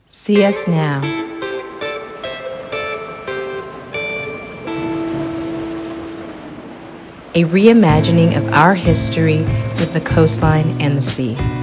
See us now. A reimagining of our history with the coastline and the sea.